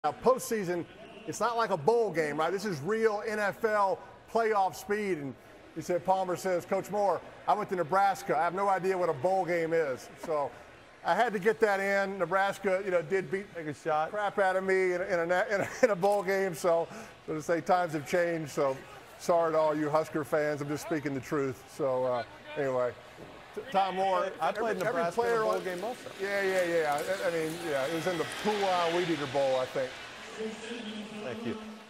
Now, postseason, it's not like a bowl game, right? This is real NFL playoff speed. And he said, Palmer says, Coach Moore, I went to Nebraska. I have no idea what a bowl game is. So I had to get that in. Nebraska, did beat crap out of me in a bowl game. So to say times have changed. So sorry to all you Husker fans. I'm just speaking the truth. So anyway. Tom Moore. I played Nebraska in a bowl game also. Yeah. I mean, it was in the Pooh Weed Eater Bowl, I think. Thank you.